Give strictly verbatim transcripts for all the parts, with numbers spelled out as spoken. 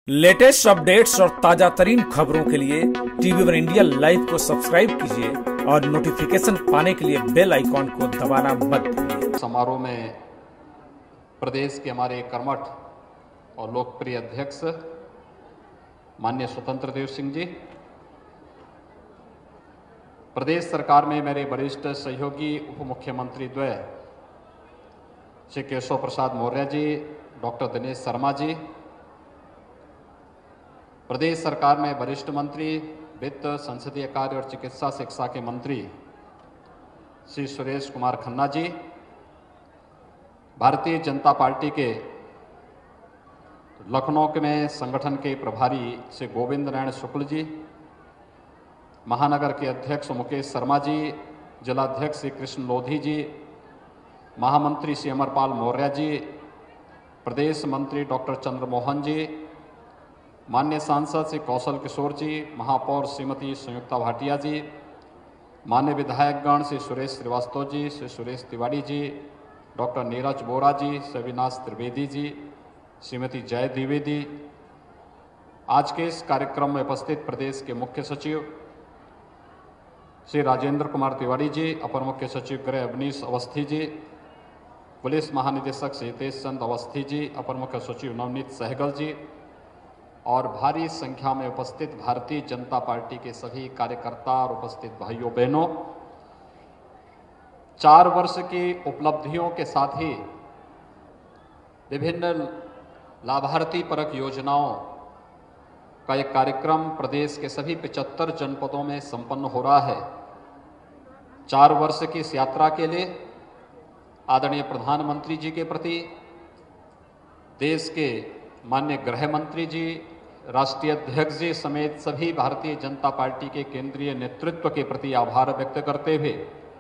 Latest updates और ताजा तरीन खबरों के लिए टीवी वन इंडिया लाइव को सब्सक्राइब कीजिए और नोटिफिकेशन पाने के लिए बेल आइकॉन को दबाना मत भूलिए। समारोह में प्रदेश के हमारे कर्मठ और लोकप्रिय अध्यक्ष माननीय स्वतंत्र देव सिंह जी, प्रदेश सरकार में मेरे वरिष्ठ सहयोगी उप मुख्यमंत्री द्वय श्री केशव प्रसाद मौर्य जी, डॉक्टर दिनेश शर्मा जी, प्रदेश सरकार में वरिष्ठ मंत्री वित्त, संसदीय कार्य और चिकित्सा शिक्षा के मंत्री श्री सुरेश कुमार खन्ना जी, भारतीय जनता पार्टी के लखनऊ में संगठन के प्रभारी श्री गोविंद नारायण शुक्ल जी, महानगर के अध्यक्ष मुकेश शर्मा जी, जिलाध्यक्ष श्री कृष्ण लोधी जी, महामंत्री श्री अमरपाल मौर्य जी, प्रदेश मंत्री डॉक्टर चंद्रमोहन जी, माननीय सांसद श्री कौशल किशोर जी, महापौर श्रीमती संयुक्ता भाटिया जी, माननीय विधायकगण श्री सुरेश श्रीवास्तव जी, श्री सुरेश तिवारी जी, डॉक्टर नीरज बोरा जी, श्री अविनाश त्रिवेदी जी, श्रीमती जय द्विवेदी, आज के इस कार्यक्रम में उपस्थित प्रदेश के मुख्य सचिव श्री राजेंद्र कुमार तिवारी जी, अपर मुख्य सचिव गृह अवनीश अवस्थी जी, पुलिस महानिदेशक श्री हितेश चंद अवस्थी जी, अपर मुख्य सचिव नवनीत सहगल जी और भारी संख्या में उपस्थित भारतीय जनता पार्टी के सभी कार्यकर्ता और उपस्थित भाइयों बहनों, चार वर्ष की उपलब्धियों के साथ ही विभिन्न लाभार्थी परक योजनाओं का एक कार्यक्रम प्रदेश के सभी पचहत्तर जनपदों में संपन्न हो रहा है। चार वर्ष की इस यात्रा के लिए आदरणीय प्रधानमंत्री जी के प्रति देश के माननीय गृह मंत्री जी, राष्ट्रीय अध्यक्ष जी समेत सभी भारतीय जनता पार्टी के केंद्रीय नेतृत्व के प्रति आभार व्यक्त करते हुए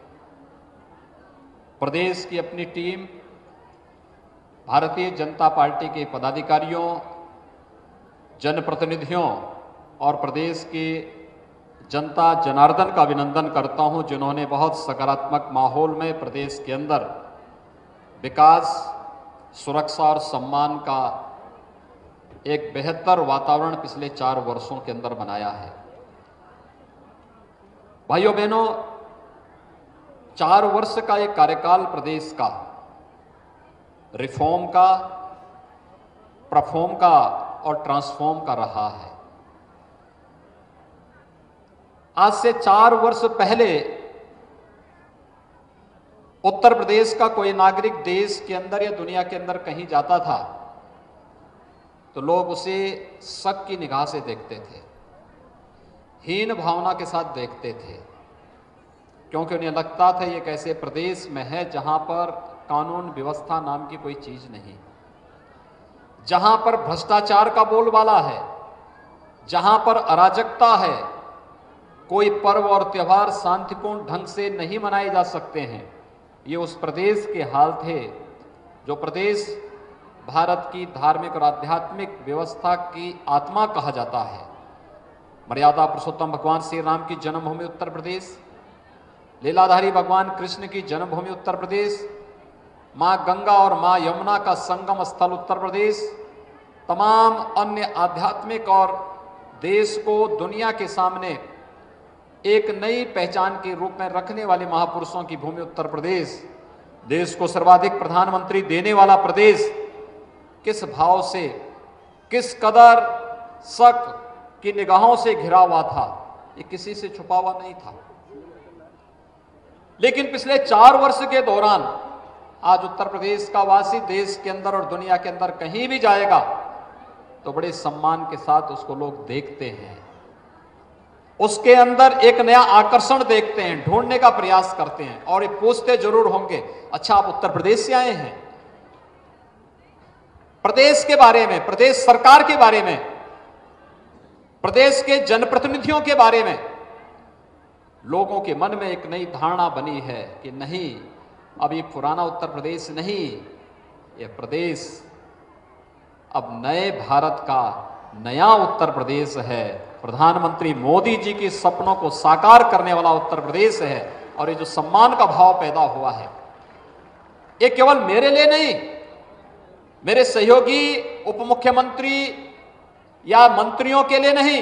प्रदेश की अपनी टीम, भारतीय जनता पार्टी के पदाधिकारियों, जनप्रतिनिधियों और प्रदेश के जनता जनार्दन का अभिनंदन करता हूं, जिन्होंने बहुत सकारात्मक माहौल में प्रदेश के अंदर विकास, सुरक्षा और सम्मान का एक बेहतर वातावरण पिछले चार वर्षों के अंदर बनाया है। भाइयों बहनों, चार वर्ष का एक कार्यकाल प्रदेश का रिफॉर्म का, परफॉर्म का और ट्रांसफॉर्म का रहा है। आज से चार वर्ष पहले उत्तर प्रदेश का कोई नागरिक देश के अंदर या दुनिया के अंदर कहीं जाता था तो लोग उसे शक की निगाह से देखते थे, हीन भावना के साथ देखते थे, क्योंकि उन्हें लगता था ये कैसे प्रदेश में है जहां पर कानून व्यवस्था नाम की कोई चीज नहीं, जहां पर भ्रष्टाचार का बोलबाला है, जहां पर अराजकता है, कोई पर्व और त्योहार शांतिपूर्ण ढंग से नहीं मनाए जा सकते हैं। ये उस प्रदेश के हाल थे जो प्रदेश भारत की धार्मिक और आध्यात्मिक व्यवस्था की आत्मा कहा जाता है। मर्यादा पुरुषोत्तम भगवान श्री राम की जन्मभूमि उत्तर प्रदेश, लीलाधारी भगवान कृष्ण की जन्मभूमि उत्तर प्रदेश, मां गंगा और मां यमुना का संगम स्थल उत्तर प्रदेश, तमाम अन्य आध्यात्मिक और देश को दुनिया के सामने एक नई पहचान के रूप में रखने वाले महापुरुषों की भूमि उत्तर प्रदेश, देश को सर्वाधिक प्रधानमंत्री देने वाला प्रदेश, किस भाव से, किस कदर शक की निगाहों से घिरा हुआ था, ये किसी से छुपा हुआ नहीं था। लेकिन पिछले चार वर्ष के दौरान आज उत्तर प्रदेश का वासी देश के अंदर और दुनिया के अंदर कहीं भी जाएगा तो बड़े सम्मान के साथ उसको लोग देखते हैं, उसके अंदर एक नया आकर्षण देखते हैं, ढूंढने का प्रयास करते हैं और ये पूछते जरूर होंगे, अच्छा आप उत्तर प्रदेश से आए हैं? प्रदेश के बारे में, प्रदेश सरकार के बारे में, प्रदेश के जनप्रतिनिधियों के बारे में लोगों के मन में एक नई धारणा बनी है कि नहीं, अब ये पुराना उत्तर प्रदेश नहीं, ये प्रदेश अब नए भारत का नया उत्तर प्रदेश है, प्रधानमंत्री मोदी जी के सपनों को साकार करने वाला उत्तर प्रदेश है। और ये जो सम्मान का भाव पैदा हुआ है, ये केवल मेरे लिए नहीं, मेरे सहयोगी उप मुख्यमंत्री या मंत्रियों के लिए नहीं,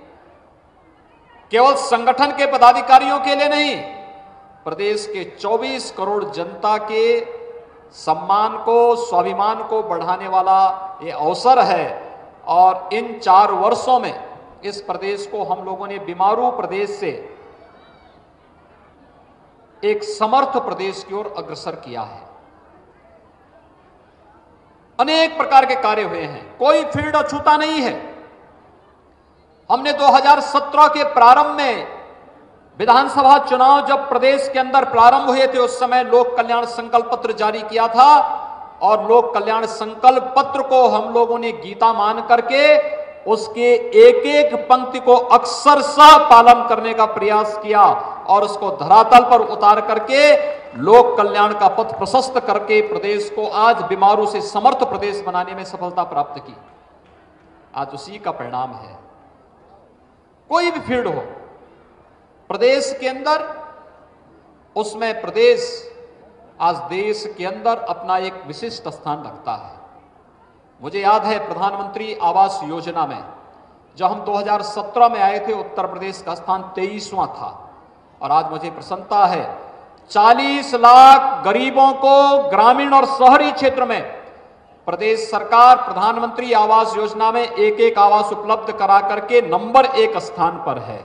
केवल संगठन के पदाधिकारियों के लिए नहीं, प्रदेश के चौबीस करोड़ जनता के सम्मान को, स्वाभिमान को बढ़ाने वाला ये अवसर है। और इन चार वर्षों में इस प्रदेश को हम लोगों ने बीमारू प्रदेश से एक समर्थ प्रदेश की ओर अग्रसर किया है। अनेक प्रकार के कार्य हुए हैं, कोई फील्ड अछूता नहीं है। हमने दो हज़ार सत्रह के प्रारंभ में विधानसभा चुनाव जब प्रदेश के अंदर प्रारंभ हुए थे, उस समय लोक कल्याण संकल्प पत्र जारी किया था और लोक कल्याण संकल्प पत्र को हम लोगों ने गीता मान करके उसके एक एक पंक्ति को अक्षरशः पालन करने का प्रयास किया और उसको धरातल पर उतार करके लोक कल्याण का पथ प्रशस्त करके प्रदेश को आज बीमारू से समर्थ प्रदेश बनाने में सफलता प्राप्त की। आज उसी का परिणाम है। कोई भी फील्ड हो प्रदेश के अंदर, उसमें प्रदेश आज देश के अंदर अपना एक विशिष्ट स्थान रखता है। मुझे याद है प्रधानमंत्री आवास योजना में जब हम दो हज़ार सत्रह में आए थे, उत्तर प्रदेश का स्थान तेईसवां था और आज मुझे प्रसन्नता है चालीस लाख गरीबों को ग्रामीण और शहरी क्षेत्र में प्रदेश सरकार प्रधानमंत्री आवास योजना में एक एक आवास उपलब्ध करा करके नंबर एक स्थान पर है।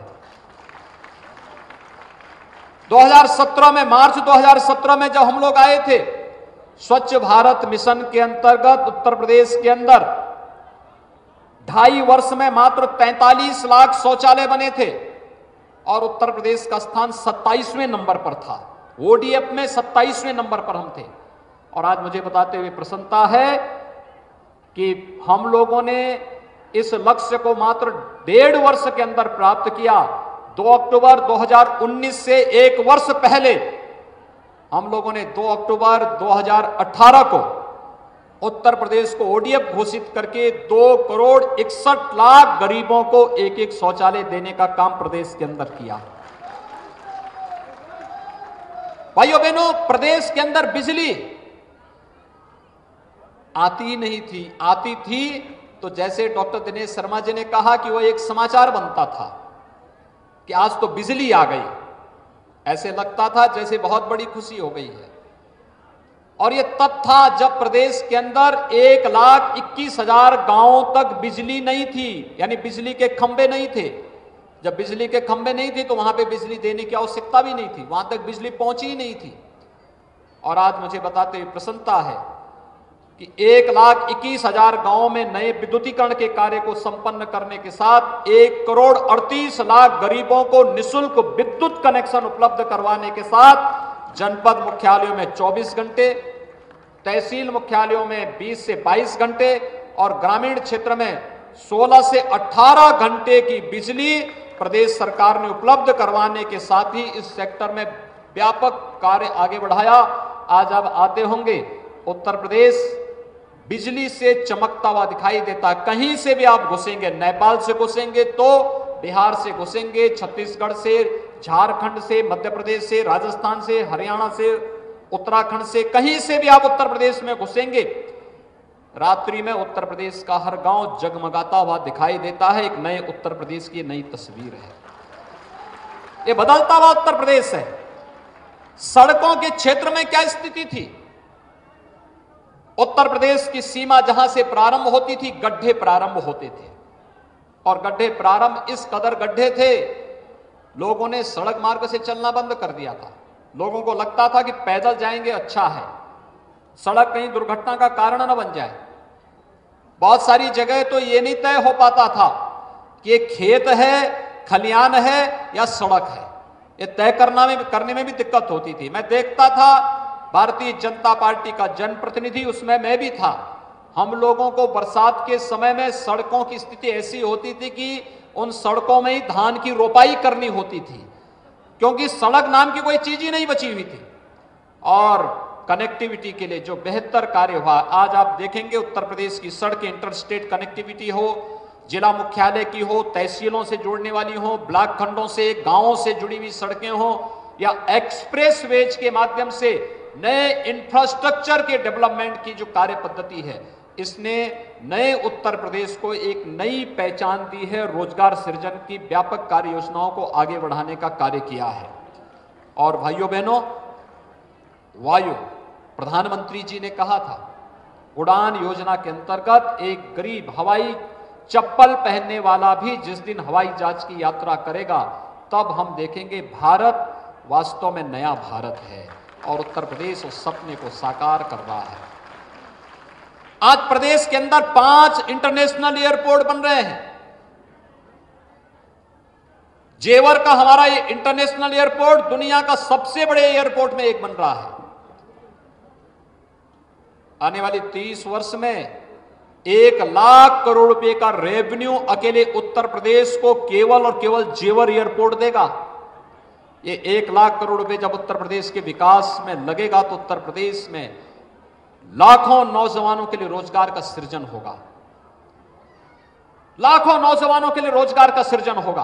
दो हज़ार सत्रह में, मार्च दो हज़ार सत्रह में जब हम लोग आए थे, स्वच्छ भारत मिशन के अंतर्गत उत्तर प्रदेश के अंदर ढाई वर्ष में मात्र तैंतालीस लाख शौचालय बने थे और उत्तर प्रदेश का स्थान सत्ताईसवें नंबर पर था। ओडीएफ में सत्ताईसवें नंबर पर हम थे और आज मुझे बताते हुए प्रसन्नता है कि हम लोगों ने इस लक्ष्य को मात्र डेढ़ वर्ष के अंदर प्राप्त किया। दो अक्टूबर दो हज़ार उन्नीस से एक वर्ष पहले हम लोगों ने दो अक्टूबर दो हज़ार अठारह को उत्तर प्रदेश को ओडीएफ घोषित करके दो करोड़ इकसठ लाख गरीबों को एक एक शौचालय देने का काम प्रदेश के अंदर किया। भाइयों बहनों, प्रदेश के अंदर बिजली आती नहीं थी, आती थी तो जैसे डॉक्टर दिनेश शर्मा जी ने कहा कि वो एक समाचार बनता था कि आज तो बिजली आ गई, ऐसे लगता था जैसे बहुत बड़ी खुशी हो गई है। और ये तब था जब प्रदेश के अंदर एक लाख इक्कीस हजार गांवों तक बिजली नहीं थी, यानी बिजली के खंभे नहीं थे। जब बिजली के खंभे नहीं थे तो वहां पे बिजली देने की आवश्यकता भी नहीं थी, वहां तक बिजली पहुंची ही नहीं थी। और आज मुझे बताते हुए प्रसन्नता है कि एक लाख इक्कीस हजार गांवों में नए विद्युतीकरण के कार्य को संपन्न करने के साथ एक करोड़ अड़तीस लाख गरीबों को निःशुल्क विद्युत कनेक्शन उपलब्ध करवाने के साथ जनपद मुख्यालयों में चौबीस घंटे, तहसील मुख्यालयों में बीस से बाईस घंटे और ग्रामीण क्षेत्र में सोलह से अठारह घंटे की बिजली प्रदेश सरकार ने उपलब्ध करवाने के साथ ही इस सेक्टर में व्यापक कार्य आगे बढ़ाया। आज आप आते होंगे, उत्तर प्रदेश बिजली से चमकता हुआ दिखाई देता। कहीं से भी आप घुसेंगे, नेपाल से घुसेंगे तो बिहार से घुसेंगे, छत्तीसगढ़ से, झारखंड से, मध्य प्रदेश से, राजस्थान से, हरियाणा से, उत्तराखंड से, कहीं से भी आप उत्तर प्रदेश में घुसेंगे, रात्रि में उत्तर प्रदेश का हर गांव जगमगाता हुआ दिखाई देता है। एक नए उत्तर प्रदेश की नई तस्वीर है, ये बदलता हुआ उत्तर प्रदेश है। सड़कों के क्षेत्र में क्या स्थिति थी? उत्तर प्रदेश की सीमा जहां से प्रारंभ होती थी, गड्ढे प्रारंभ होते थे और गड्ढे प्रारंभ इस कदर गड्ढे थे, लोगों ने सड़क मार्ग से चलना बंद कर दिया था। लोगों को लगता था कि पैदल जाएंगे अच्छा है, सड़क कहीं दुर्घटना का कारण न बन जाए। बहुत सारी जगह तो ये नहीं तय हो पाता था कि ये खेत है, खलियान है या सड़क है, ये तय करना में करने में भी दिक्कत होती थी। मैं देखता था भारतीय जनता पार्टी का जनप्रतिनिधि, उसमें मैं भी था। हम लोगों को बरसात के समय में सड़कों की स्थिति ऐसी होती थी कि उन सड़कों में ही धान की रोपाई करनी होती थी, क्योंकि सड़क नाम की कोई चीज ही नहीं बची हुई थी। और कनेक्टिविटी के लिए जो बेहतर कार्य हुआ, आज आप देखेंगे उत्तर प्रदेश की सड़कें इंटरस्टेट कनेक्टिविटी हो, जिला मुख्यालय की हो, तहसीलों से जोड़ने वाली हो, ब्लॉक खंडों से, गांवों से जुड़ी हुई सड़कें हो या एक्सप्रेस वेज के माध्यम से नए इंफ्रास्ट्रक्चर के डेवलपमेंट की जो कार्य पद्धति है, इसने नए उत्तर प्रदेश को एक नई पहचान दी है, रोजगार सृजन की व्यापक कार्य योजनाओं को आगे बढ़ाने का कार्य किया है। और भाइयों बहनों, वायु प्रधानमंत्री जी ने कहा था, उड़ान योजना के अंतर्गत एक गरीब हवाई चप्पल पहनने वाला भी जिस दिन हवाई जहाज की यात्रा करेगा, तब हम देखेंगे भारत वास्तव में नया भारत है। और उत्तर प्रदेश उस सपने को साकार कर रहा है। आज प्रदेश के अंदर पांच इंटरनेशनल एयरपोर्ट बन रहे हैं। जेवर का हमारा ये इंटरनेशनल एयरपोर्ट दुनिया का सबसे बड़े एयरपोर्ट में एक बन रहा है। आने वाली तीस वर्ष में एक लाख करोड़ रुपए का रेवेन्यू अकेले उत्तर प्रदेश को केवल और केवल जेवर एयरपोर्ट देगा। ये एक लाख करोड़ रुपए जब उत्तर प्रदेश के विकास में लगेगा तो उत्तर प्रदेश में लाखों नौजवानों के लिए रोजगार का सृजन होगा। लाखों नौजवानों के लिए रोजगार का सृजन होगा।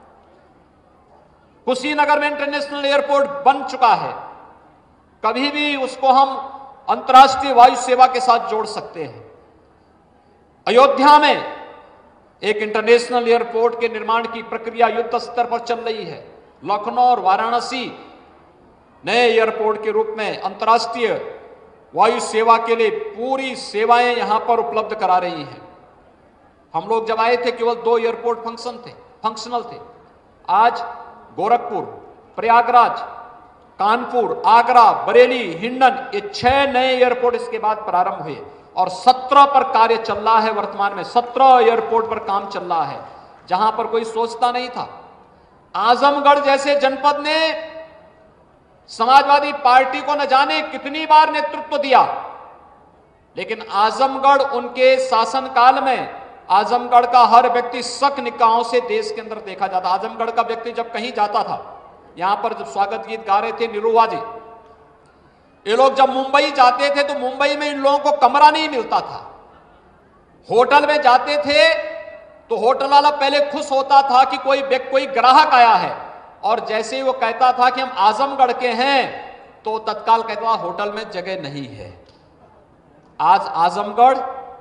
कुशीनगर में इंटरनेशनल एयरपोर्ट बन चुका है, कभी भी उसको हम अंतर्राष्ट्रीय वायु सेवा के साथ जोड़ सकते हैं। अयोध्या में एक इंटरनेशनल एयरपोर्ट के निर्माण की प्रक्रिया युद्ध स्तर पर चल रही है। लखनऊ और वाराणसी नए एयरपोर्ट के रूप में अंतर्राष्ट्रीय वायु सेवा के लिए पूरी सेवाएं यहां पर उपलब्ध करा रही हैं। हम लोग जब आए थे केवल दो एयरपोर्ट फंक्शन थे फंक्शनल थे। आज गोरखपुर, प्रयागराज, कानपुर, आगरा, बरेली, हिंडन, ये छह नए एयरपोर्ट इसके बाद प्रारंभ हुए और सत्रह पर कार्य चल रहा है। वर्तमान में सत्रह एयरपोर्ट पर काम चल रहा है, जहां पर कोई सोचता नहीं था। आजमगढ़ जैसे जनपद ने समाजवादी पार्टी को न जाने कितनी बार नेतृत्व दिया, लेकिन आजमगढ़ उनके शासनकाल में आजमगढ़ का हर व्यक्ति शक निगाहों से देश के अंदर देखा जाता। आजमगढ़ का व्यक्ति जब कहीं जाता था, यहां पर जब स्वागत गीत गा रहे थे निरुआ जी, ये लोग जब मुंबई जाते थे तो मुंबई में इन लोगों को कमरा नहीं मिलता था। होटल में जाते थे तो होटल वाला पहले खुश होता था कि कोई कोई ग्राहक आया है, और जैसे ही वो कहता था कि हम आजमगढ़ के हैं तो तत्काल कहता था होटल में जगह नहीं है। आज आजमगढ़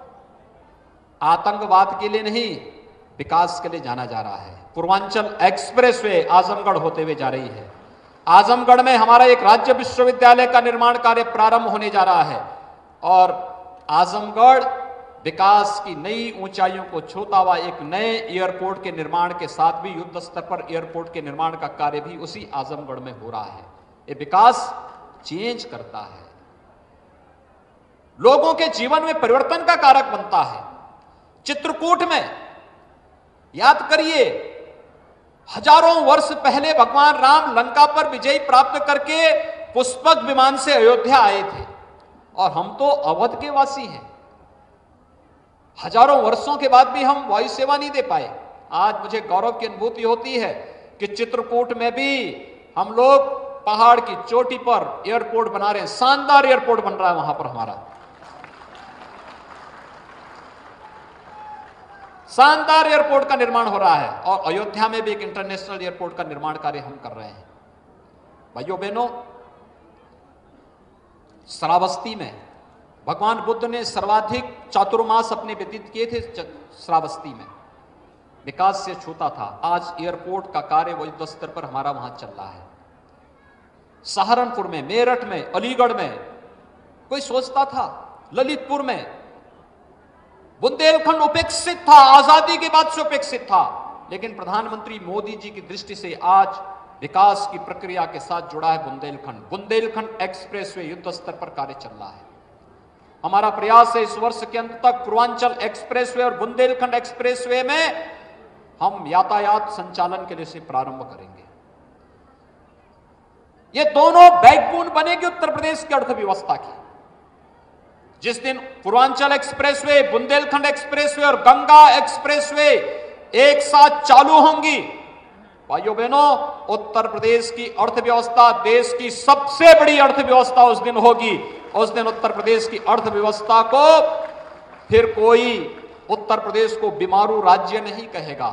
आतंकवाद के लिए नहीं, विकास के लिए जाना जा रहा है। पूर्वांचल एक्सप्रेसवे आजमगढ़ होते हुए जा रही है। आजमगढ़ में हमारा एक राज्य विश्वविद्यालय का निर्माण कार्य प्रारंभ होने जा रहा है और आजमगढ़ विकास की नई ऊंचाइयों को छूता हुआ एक नए एयरपोर्ट के निर्माण के साथ भी युद्ध स्तर पर एयरपोर्ट के निर्माण का कार्य भी उसी आजमगढ़ में हो रहा है। ये विकास चेंज करता है, लोगों के जीवन में परिवर्तन का कारक बनता है। चित्रकूट में याद करिए, हजारों वर्ष पहले भगवान राम लंका पर विजय प्राप्त करके पुष्पक विमान से अयोध्या आए थे और हम तो अवध के वासी हैं। हजारों वर्षों के बाद भी हम वायु सेवा नहीं दे पाए। आज मुझे गौरव की अनुभूति होती है कि चित्रकूट में भी हम लोग पहाड़ की चोटी पर एयरपोर्ट बना रहे हैं। शानदार एयरपोर्ट बन रहा है वहां पर, हमारा शानदार एयरपोर्ट का निर्माण हो रहा है। और अयोध्या में भी एक इंटरनेशनल एयरपोर्ट का निर्माण कार्य हम कर रहे हैं। भाइयों बहनों, श्रावस्ती में भगवान बुद्ध ने सर्वाधिक चातुर्मास अपने व्यतीत किए थे। श्रावस्ती में विकास से छूता था, आज एयरपोर्ट का कार्य युद्ध स्तर पर हमारा वहां चल रहा है। सहारनपुर में, मेरठ में, अलीगढ़ में कोई सोचता था, ललितपुर में, बुंदेलखंड उपेक्षित था, आजादी के बाद से उपेक्षित था, लेकिन प्रधानमंत्री मोदी जी की दृष्टि से आज विकास की प्रक्रिया के साथ जुड़ा है बुंदेलखंड। बुंदेलखंड एक्सप्रेसवे युद्ध स्तर पर कार्य चल रहा है। हमारा प्रयास है इस वर्ष के अंत तक पूर्वांचल एक्सप्रेसवे और बुंदेलखंड एक्सप्रेसवे में हम यातायात संचालन के लिए से प्रारंभ करेंगे। ये दोनों बैकबोन बनेगी उत्तर प्रदेश की अर्थव्यवस्था की। जिस दिन पूर्वांचल एक्सप्रेसवे, बुंदेलखंड एक्सप्रेसवे और गंगा एक्सप्रेसवे एक साथ चालू होंगी, भाइयों बहनों, उत्तर प्रदेश की अर्थव्यवस्था देश की सबसे बड़ी अर्थव्यवस्था उस दिन होगी। उस दिन उत्तर प्रदेश की अर्थव्यवस्था को फिर कोई उत्तर प्रदेश को बीमारू राज्य नहीं कहेगा।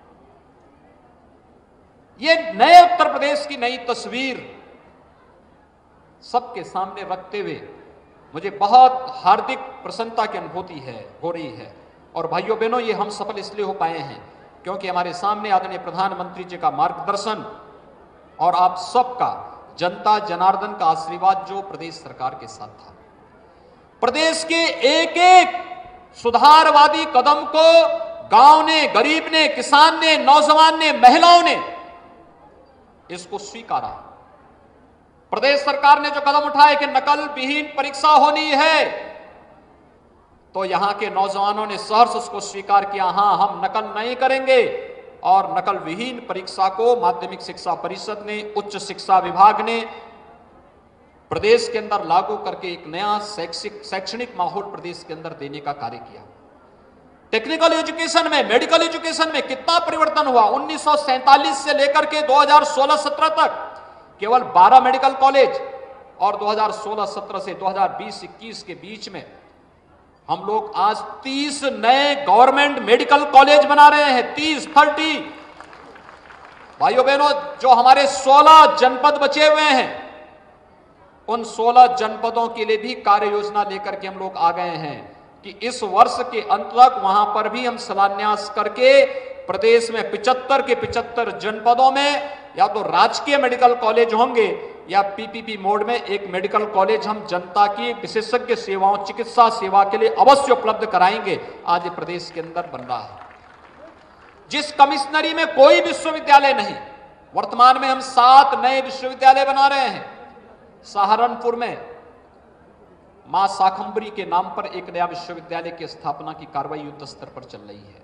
ये नए उत्तर प्रदेश की नई तस्वीर सबके सामने रखते हुए मुझे बहुत हार्दिक प्रसन्नता की अनुभूति है हो रही है। और भाइयों बहनों, ये हम सफल इसलिए हो पाए हैं क्योंकि हमारे सामने आदरणीय प्रधानमंत्री जी का मार्गदर्शन और आप सबका, जनता जनार्दन का आशीर्वाद जो प्रदेश सरकार के साथ था। प्रदेश के एक एक सुधारवादी कदम को गांव ने, गरीब ने, किसान ने, नौजवान ने, महिलाओं ने इसको स्वीकारा। प्रदेश सरकार ने जो कदम उठाए कि नकल विहीन परीक्षा होनी है, तो यहां के नौजवानों ने सहर्ष उसको स्वीकार किया। हां, हम नकल नहीं करेंगे। और नकल विहीन परीक्षा को माध्यमिक शिक्षा परिषद ने, उच्च शिक्षा विभाग ने प्रदेश के अंदर लागू करके एक नया शैक्षिक शैक्षणिक माहौल प्रदेश के अंदर देने का कार्य किया। टेक्निकल एजुकेशन में, मेडिकल एजुकेशन में कितना परिवर्तन हुआ। उन्नीस सौ सैंतालीस से लेकर के दो हज़ार सोलह सत्रह तक केवल बारह मेडिकल कॉलेज, और दो हज़ार सोलह सत्रह से दो हज़ार बीस इक्कीस के बीच में हम लोग आज तीस नए गवर्नमेंट मेडिकल कॉलेज बना रहे हैं। तीस थर्टी भाइयों बहनों, जो हमारे सोलह जनपद बचे हुए हैं, उन सोलह जनपदों के लिए भी कार्य योजना लेकर के हम लोग आ गए हैं कि इस वर्ष के अंत तक वहां पर भी हम शिलान्यास करके प्रदेश में पिचहत्तर के पिचहत्तर जनपदों में या तो राजकीय मेडिकल कॉलेज होंगे या पीपीपी मोड में एक मेडिकल कॉलेज हम जनता की विशेषज्ञ सेवाओं, चिकित्सा सेवा के लिए अवश्य उपलब्ध कराएंगे। आज ये प्रदेश के अंदर बन रहा है। जिस कमिश्नरी में कोई विश्वविद्यालय नहीं, वर्तमान में हम सात नए विश्वविद्यालय बना रहे हैं। सहारनपुर में मां शाकंभरी के नाम पर एक नया विश्वविद्यालय की स्थापना की कार्रवाई युद्ध स्तर पर चल रही है।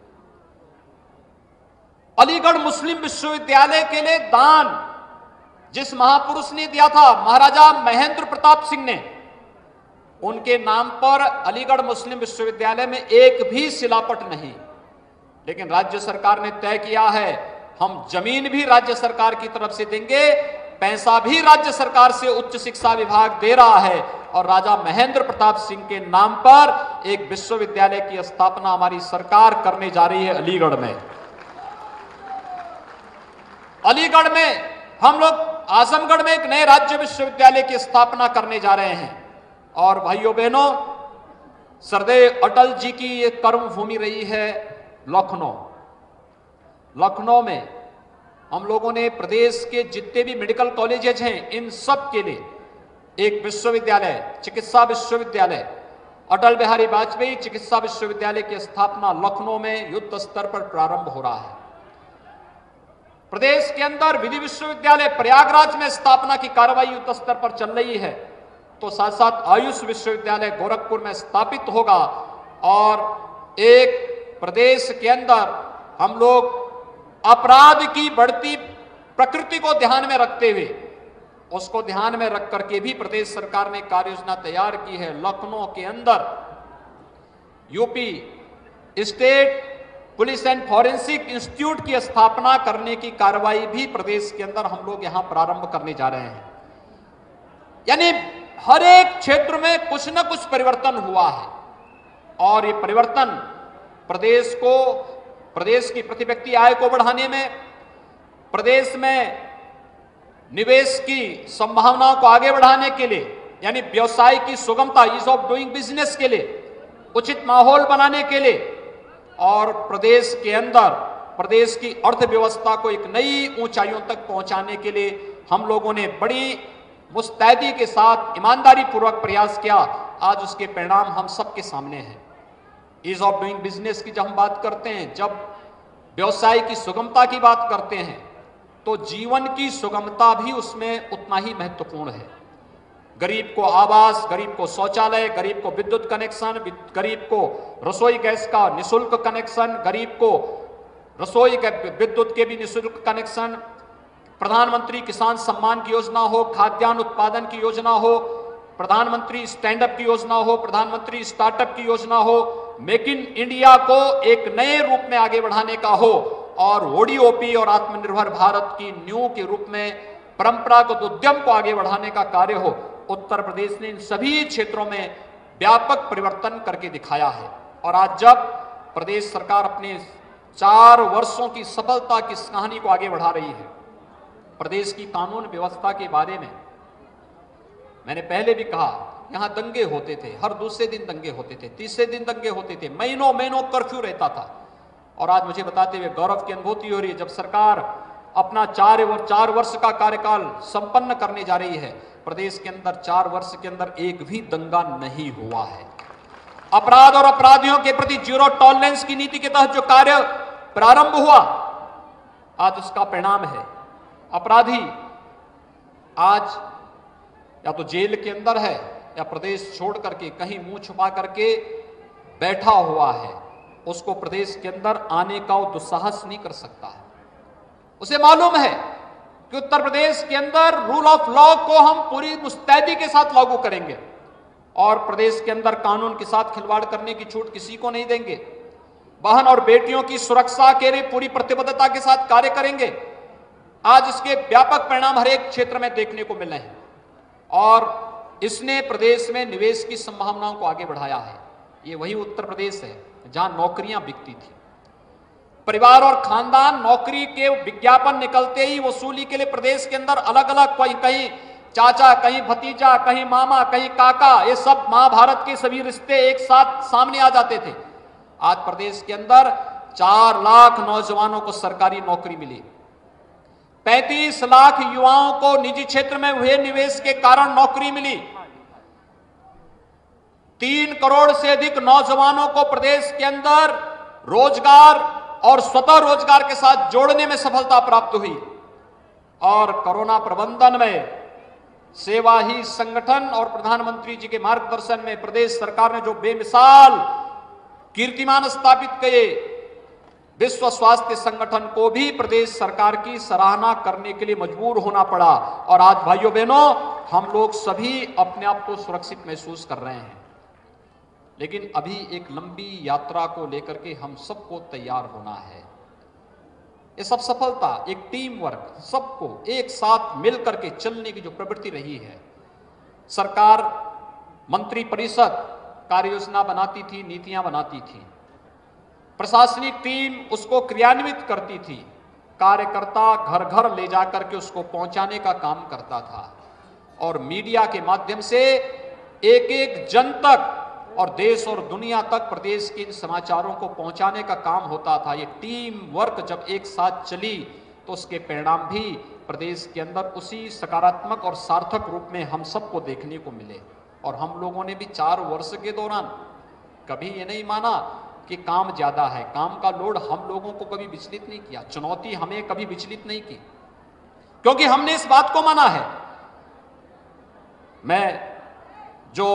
अलीगढ़ मुस्लिम विश्वविद्यालय के लिए दान जिस महापुरुष ने दिया था, महाराजा महेंद्र प्रताप सिंह ने, उनके नाम पर अलीगढ़ मुस्लिम विश्वविद्यालय में एक भी शिलापट नहीं। लेकिन राज्य सरकार ने तय किया है हम जमीन भी राज्य सरकार की तरफ से देंगे, पैसा भी राज्य सरकार से उच्च शिक्षा विभाग दे रहा है, और राजा महेंद्र प्रताप सिंह के नाम पर एक विश्वविद्यालय की स्थापना हमारी सरकार करने जा रही है अलीगढ़ में। अलीगढ़ में हम लोग आजमगढ़ में एक नए राज्य विश्वविद्यालय की स्थापना करने जा रहे हैं। और भाइयों बहनों, सरदेव अटल जी की ये कर्म भूमि रही है लखनऊ। लखनऊ में हम लोगों ने प्रदेश के जितने भी मेडिकल कॉलेजेज हैं, इन सब के लिए एक विश्वविद्यालय, चिकित्सा विश्वविद्यालय, अटल बिहारी वाजपेयी चिकित्सा विश्वविद्यालय की स्थापना लखनऊ में युद्ध स्तर पर प्रारंभ हो रहा है। प्रदेश के अंदर विधि विश्वविद्यालय प्रयागराज में स्थापना की कार्रवाई युद्ध स्तर पर चल रही है। तो साथ साथ आयुष विश्वविद्यालय गोरखपुर में स्थापित होगा। और एक प्रदेश के अंदर हम लोग अपराध की बढ़ती प्रकृति को ध्यान में रखते हुए, उसको ध्यान में रख करके भी प्रदेश सरकार ने कार्य योजना तैयार की है। लखनऊ के अंदर UP state police and forensic institute की स्थापना करने की कार्रवाई भी प्रदेश के अंदर हम लोग यहां प्रारंभ करने जा रहे हैं। यानी हर एक क्षेत्र में कुछ न कुछ परिवर्तन हुआ है, और ये परिवर्तन प्रदेश को, प्रदेश की प्रति व्यक्ति आय को बढ़ाने में, प्रदेश में निवेश की संभावनाओं को आगे बढ़ाने के लिए, यानी व्यवसाय की सुगमता, ईज ऑफ डूइंग बिजनेस के लिए, उचित माहौल बनाने के लिए, और प्रदेश के अंदर प्रदेश की अर्थव्यवस्था को एक नई ऊंचाइयों तक पहुंचाने के लिए हम लोगों ने बड़ी मुस्तैदी के साथ ईमानदारी पूर्वक प्रयास किया। आज उसके परिणाम हम सबके सामने हैं। ईज ऑफ डूइंग बिजनेस की जब हम बात करते हैं, जब व्यवसाय की सुगमता की बात करते हैं, तो जीवन की सुगमता भी उसमें उतना ही महत्वपूर्ण है। गरीब को आवास, गरीब को शौचालय, गरीब को विद्युत कनेक्शन, गरीब को रसोई गैस का निःशुल्क कनेक्शन, गरीब को रसोई विद्युत के भी निःशुल्क कनेक्शन, प्रधानमंत्री किसान सम्मान की योजना हो, खाद्यान्न उत्पादन की योजना हो, प्रधानमंत्री स्टैंड अप की योजना हो, प्रधानमंत्री स्टार्टअप की योजना हो, मेक इन इंडिया को एक नए रूप में आगे बढ़ाने का हो, और ओडीओपी और आत्मनिर्भर भारत की नींव के रूप में परंपरागत उद्यम को आगे बढ़ाने का कार्य हो। उत्तर प्रदेश ने इन सभी क्षेत्रों में व्यापक परिवर्तन करके दिखाया है। और आज जब प्रदेश सरकार अपने चार वर्षों की सफलता की इस कहानी को आगे बढ़ा रही है, प्रदेश की कानून व्यवस्था के बारे में मैंने पहले भी कहा यहां दंगे होते थे, हर दूसरे दिन दंगे होते थे, तीसरे दिन दंगे होते थे, महीनों महीनों कर्फ्यू रहता था। और आज मुझे बताते हुए गौरव की अनुभूति हो रही है, जब सरकार अपना चार वर, चार वर्ष का कार्यकाल संपन्न करने जा रही है, प्रदेश के अंदर चार वर्ष के अंदर एक भी दंगा नहीं हुआ है। अपराध और अपराधियों के प्रति जीरो टॉलरेंस की नीति के तहत जो कार्य प्रारंभ हुआ, आज उसका परिणाम है अपराधी आज या तो जेल के अंदर है या प्रदेश छोड़ करके कहीं मुंह छुपा करके बैठा हुआ है। उसको प्रदेश के अंदर आने का वो दुस्साहस नहीं कर सकता है। उसे मालूम है कि उत्तर प्रदेश के अंदर रूल ऑफ लॉ को हम पूरी मुस्तैदी के साथ लागू करेंगे और प्रदेश के अंदर कानून के साथ खिलवाड़ करने की छूट किसी को नहीं देंगे। बहन और बेटियों की सुरक्षा के लिए पूरी प्रतिबद्धता के साथ कार्य करेंगे। आज इसके व्यापक परिणाम हर एक क्षेत्र में देखने को मिले हैं और इसने प्रदेश में निवेश की संभावनाओं को आगे बढ़ाया है। ये वही उत्तर प्रदेश है जहां नौकरियां बिकती थी। परिवार और खानदान नौकरी के विज्ञापन निकलते ही वसूली के लिए प्रदेश के अंदर अलग अलग, कहीं कहीं चाचा, कहीं भतीजा, कहीं मामा, कहीं काका, ये सब महाभारत के सभी रिश्ते एक साथ सामने आ जाते थे। आज प्रदेश के अंदर चार लाख नौजवानों को सरकारी नौकरी मिली, पैंतीस लाख युवाओं को निजी क्षेत्र में हुए निवेश के कारण नौकरी मिली, तीन करोड़ से अधिक नौजवानों को प्रदेश के अंदर रोजगार और स्वतः रोजगार के साथ जोड़ने में सफलता प्राप्त हुई और कोरोना प्रबंधन में सेवा ही संगठन और प्रधानमंत्री जी के मार्गदर्शन में प्रदेश सरकार ने जो बेमिसाल कीर्तिमान स्थापित किए, विश्व स्वास्थ्य संगठन को भी प्रदेश सरकार की सराहना करने के लिए मजबूर होना पड़ा। और आज भाइयों बहनों, हम लोग सभी अपने आप को सुरक्षित महसूस कर रहे हैं, लेकिन अभी एक लंबी यात्रा को लेकर के हम सबको तैयार होना है। ये सब सफलता एक टीम वर्क, सबको एक साथ मिलकर के चलने की जो प्रवृत्ति रही है। सरकार मंत्री परिषद कार्य योजना बनाती थी, नीतियां बनाती थी, प्रशासनिक टीम उसको क्रियान्वित करती थी, कार्यकर्ता घर घर ले जाकर के उसको पहुंचाने का काम करता था और मीडिया के माध्यम से एक एक जन तक और देश और दुनिया तक प्रदेश के इन समाचारों को पहुंचाने का काम होता था। ये टीम वर्क जब एक साथ चली तो उसके परिणाम भी प्रदेश के अंदर उसी सकारात्मक और सार्थक रूप में हम सबको देखने को मिले। और हम लोगों ने भी चार वर्ष के दौरान कभी ये नहीं माना कि काम ज्यादा है, काम का लोड हम लोगों को कभी विचलित नहीं किया, चुनौती हमें कभी विचलित नहीं की, क्योंकि हमने इस बात को माना है। मैं जो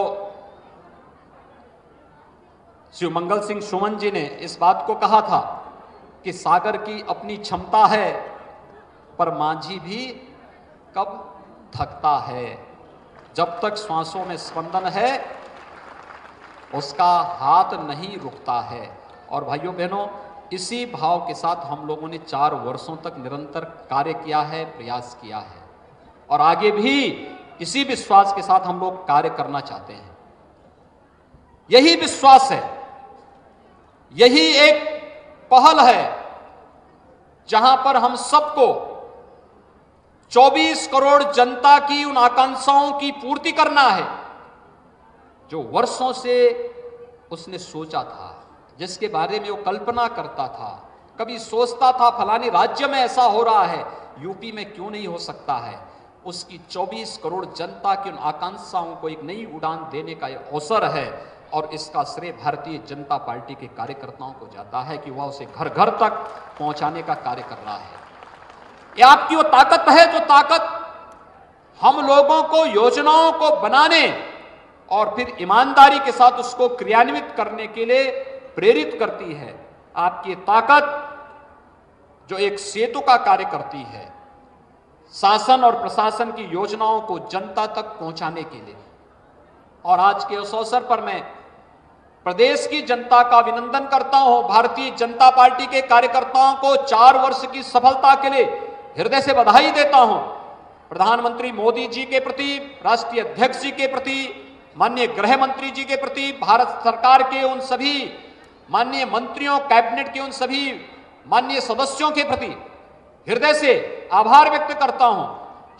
शिव मंगल सिंह सुमन जी ने इस बात को कहा था कि सागर की अपनी क्षमता है पर मांझी भी कब थकता है, जब तक श्वासों में स्पंदन है उसका हाथ नहीं रुकता है। और भाइयों बहनों, इसी भाव के साथ हम लोगों ने चार वर्षों तक निरंतर कार्य किया है, प्रयास किया है और आगे भी इसी विश्वास के साथ हम लोग कार्य करना चाहते हैं। यही विश्वास है, यही एक पहल है जहां पर हम सबको चौबीस करोड़ जनता की उन आकांक्षाओं की पूर्ति करना है जो वर्षों से उसने सोचा था, जिसके बारे में वो कल्पना करता था। कभी सोचता था फलाने राज्य में ऐसा हो रहा है, यूपी में क्यों नहीं हो सकता है। उसकी चौबीस करोड़ जनता की उन आकांक्षाओं को एक नई उड़ान देने का यह अवसर है और इसका श्रेय भारतीय जनता पार्टी के कार्यकर्ताओं को जाता है कि वह उसे घर घर तक पहुंचाने का कार्य कर रहा है। यह आपकी वो ताकत है जो ताकत हम लोगों को योजनाओं को बनाने और फिर ईमानदारी के साथ उसको क्रियान्वित करने के लिए प्रेरित करती है। आपकी ताकत जो एक सेतु का कार्य करती है शासन और प्रशासन की योजनाओं को जनता तक पहुंचाने के लिए। और आज के उस अवसर पर मैं प्रदेश की जनता का अभिनंदन करता हूं, भारतीय जनता पार्टी के कार्यकर्ताओं को चार वर्ष की सफलता के लिए हृदय से बधाई देता हूं। प्रधानमंत्री मोदी जी के प्रति, राष्ट्रीय अध्यक्ष जी के प्रति, माननीय गृह मंत्री जी के प्रति, भारत सरकार के उन सभी माननीय मंत्रियों, कैबिनेट के उन सभी माननीय सदस्यों के प्रति हृदय से आभार व्यक्त करता हूं।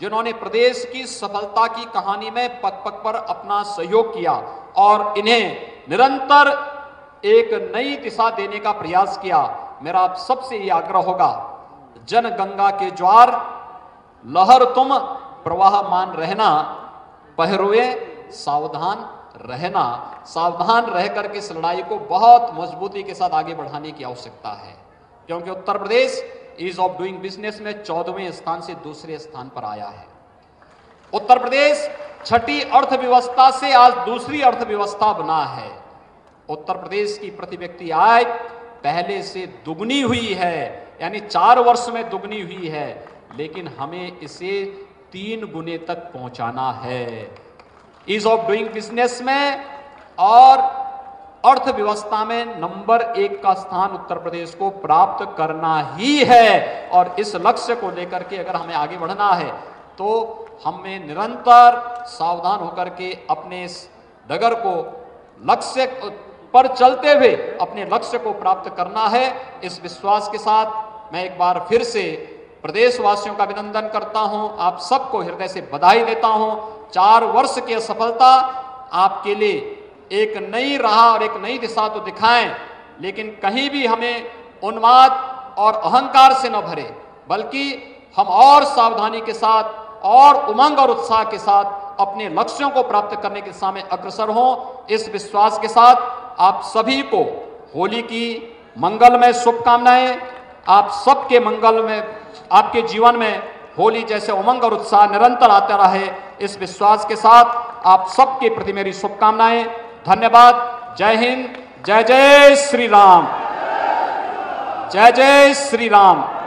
जिन्होंने प्रदेश की सफलता की कहानी में पग पग पर अपना सहयोग किया और इन्हें निरंतर एक नई दिशा देने का प्रयास किया। मेरा आप सबसे ये आग्रह होगा, जन गंगा के ज्वार लहर तुम प्रवाहमान रहना, पहरुए सावधान रहना। सावधान रह करके इस लड़ाई को बहुत मजबूती के साथ आगे बढ़ाने की आवश्यकता है, क्योंकि Uttar Pradesh ease of doing business में चौदहवें स्थान से दूसरे स्थान पर आया है। उत्तर प्रदेश छठी अर्थव्यवस्था से आज दूसरी अर्थव्यवस्था बना है। उत्तर प्रदेश की प्रति व्यक्ति आय पहले से दुगनी हुई है, यानी चार वर्ष में दुगनी हुई है, लेकिन हमें इसे तीन गुने तक पहुंचाना है। ईज ऑफ डूइंग बिजनेस में और अर्थव्यवस्था में नंबर एक का स्थान उत्तर प्रदेश को प्राप्त करना ही है। और इस लक्ष्य को लेकर के अगर हमें आगे बढ़ना है तो हमें निरंतर सावधान होकर के अपने इस डगर को लक्ष्य पर चलते हुए अपने लक्ष्य को प्राप्त करना है। इस विश्वास के साथ मैं एक बार फिर से प्रदेशवासियों का अभिनंदन करता हूं, आप सबको हृदय से बधाई देता हूं। चार वर्ष की सफलता आपके लिए एक नई राह और एक नई दिशा तो दिखाएं, लेकिन कहीं भी हमें उन्माद और अहंकार से न भरे, बल्कि हम और सावधानी के साथ और उमंग और उत्साह के साथ अपने लक्ष्यों को प्राप्त करने की दिशा में अग्रसर हों। इस विश्वास के साथ आप सभी को होली की मंगलमय शुभकामनाएं। आप सबके मंगल में, आपके जीवन में होली जैसे उमंग और उत्साह निरंतर आता रहे, इस विश्वास के साथ आप सबके प्रति मेरी शुभकामनाएं। धन्यवाद। जय हिंद। जय जय श्री राम। जय जय श्री राम।